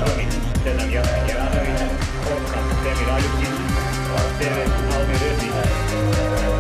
Strongin, sedam Jovanović, osam Demir Aljukić, devet Almir Rzić.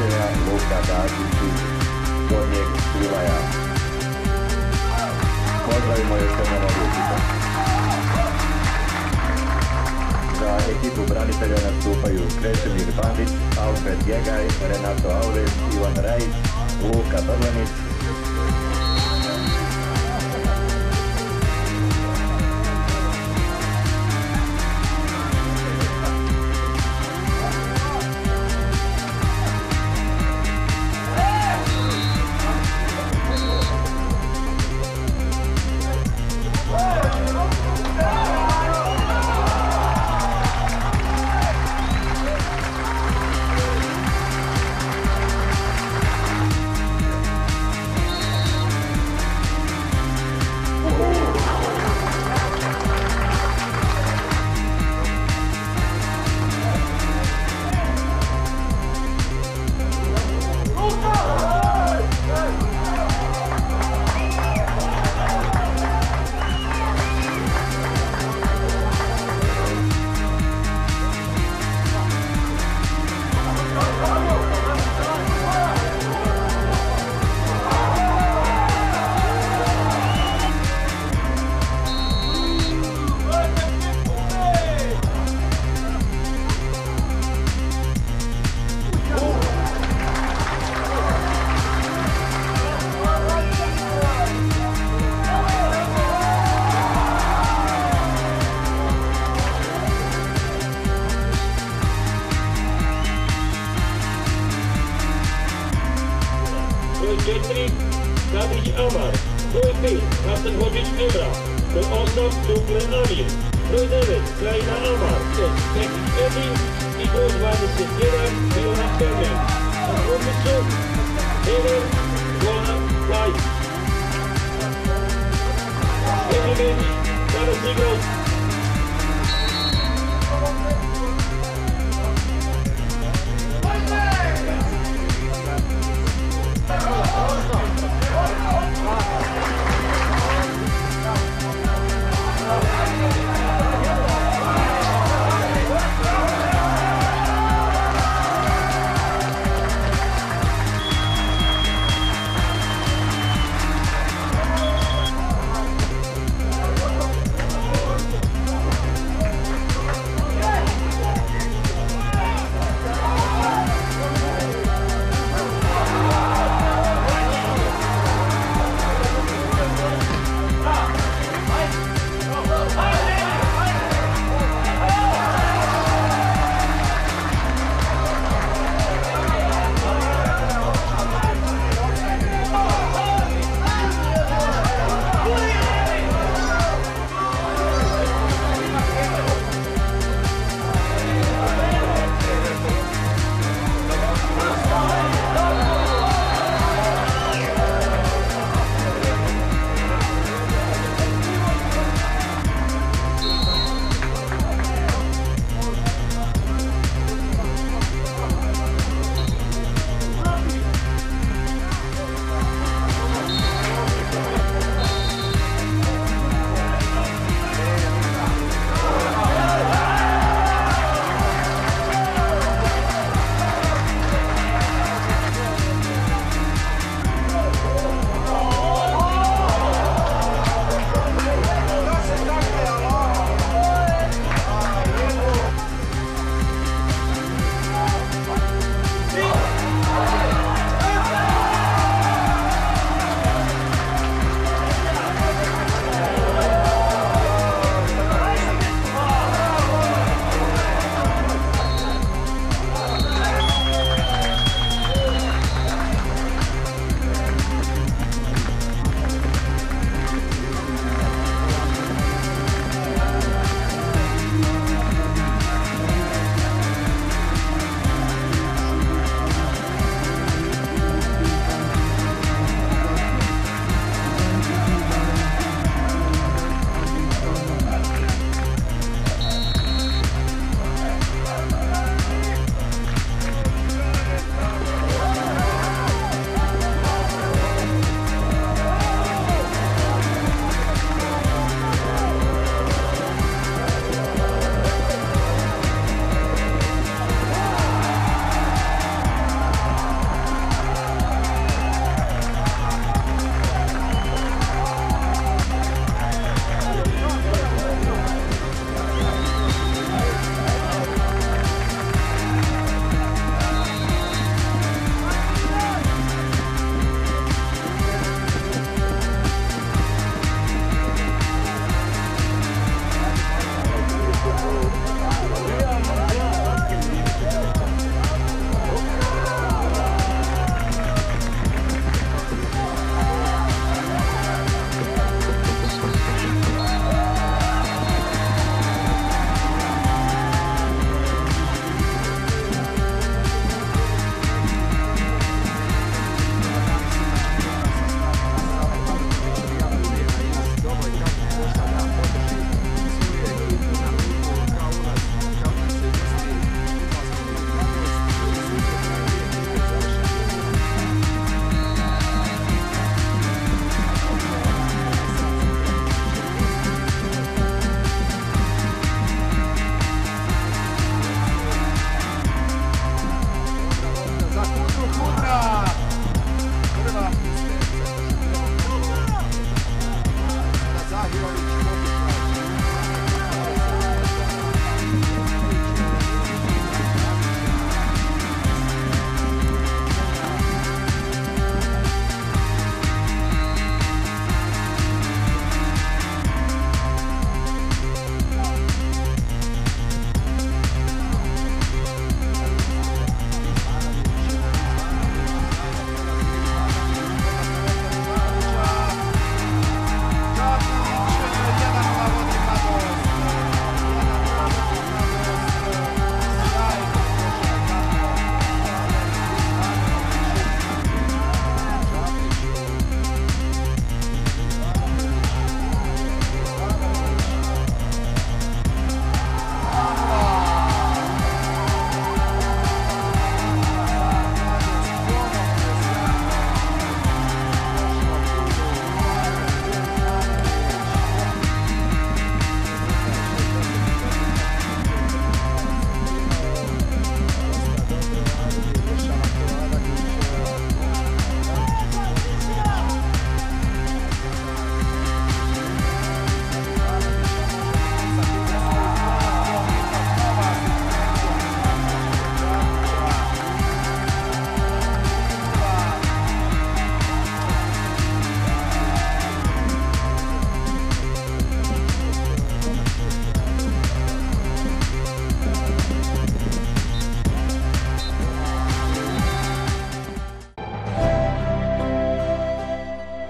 Austrija, Luka Dačić iz Gornjeg Svilaja. Pozdravimo još jednom odlučite. Za ekipu branitelja nastupaju Krešimir Bandić, Alfred Jegaj, Renato Alves, Ivan Rajić, Luka Brlanić. Broj 4, Tadić Amar. Broj 5, Hasan Hodžić Emra. Broj 8, Dukle Amir. Broj 9, Krajina Amar. Pekić Edin. I broj 21, Milana Permen. Na korpusu, Hever Gola Lajić. Edimeć, danas igrao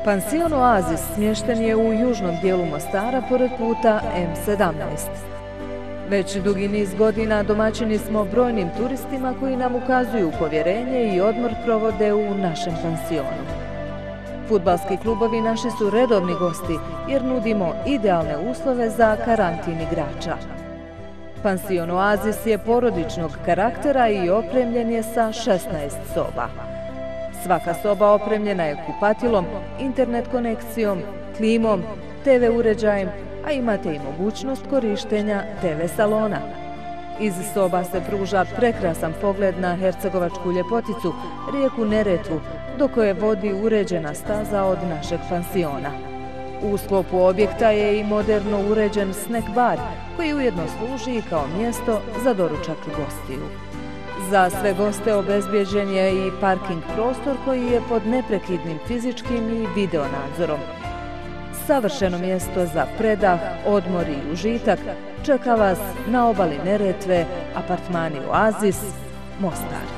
Pansion Oazis smješten je u južnom dijelu Mostara pored puta M17. Već dugi niz godina domaćini smo brojnim turistima koji nam ukazuju povjerenje i odmor provode u našem pansionu. Fudbalski klubovi naši su redovni gosti jer nudimo idealne uslove za karantin igrača. Pansion Oazis je porodičnog karaktera i opremljen je sa 16 soba. Svaka soba opremljena je kupatilom, internet konekcijom, klimom, TV uređajem, a imate i mogućnost korištenja TV salona. Iz soba se pruža prekrasan pogled na hercegovačku ljepoticu, rijeku Neretvu, do koje vodi uređena staza od našeg pansiona. U sklopu objekta je i moderno uređen snack bar, koji ujedno služi kao mjesto za doručak gostiju. Za sve goste obezbjeđen je i parking prostor koji je pod neprekidnim fizičkim i video nadzorom. Savršeno mjesto za predah, odmor i užitak čeka vas na obali Neretve, apartmani Oazis, Mostar.